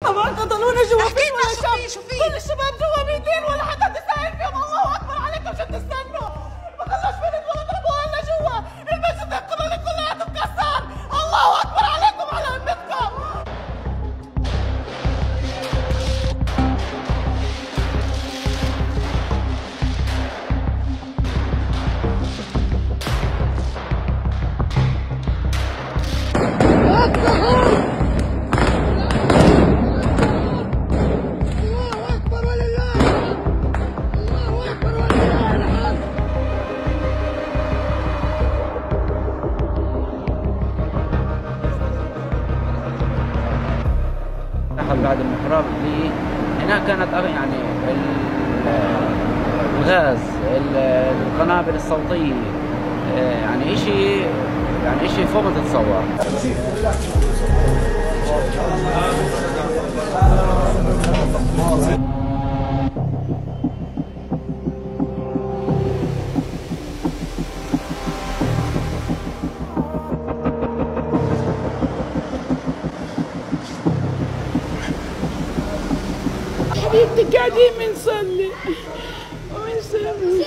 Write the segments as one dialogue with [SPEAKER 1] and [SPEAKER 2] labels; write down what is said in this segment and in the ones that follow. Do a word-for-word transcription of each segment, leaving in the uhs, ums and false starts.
[SPEAKER 1] طبعا قتلونا جوا.
[SPEAKER 2] احكي لنا شو في شو في
[SPEAKER 1] كل الشباب جوا ميتين ولا حدا تساعد فيهم. الله اكبر عليكم شو بتستنوا؟ ما خلوش بنت ولا ضربوها الا جوا. المسجد القبلي كلياته مكسر. الله اكبر عليكم على امتكم.
[SPEAKER 3] بعد المحراب لي هناك كانت يعني الغاز، القنابل الصوتية، يعني اشي يعني اشي فوق ما تتصور.
[SPEAKER 1] حبيبتي قاعدين بنصلي وبنصلي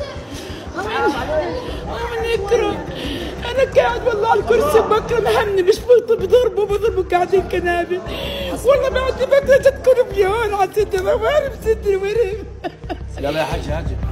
[SPEAKER 1] وبنقرا. انا قاعد والله على الكرسي بقرا مهمني مش بضربوا بضربوا قاعدين كنابل. والله بعد بقرا جت كربيان على صدري ورم صدري ورم.
[SPEAKER 3] يلا يا حاج هاجر.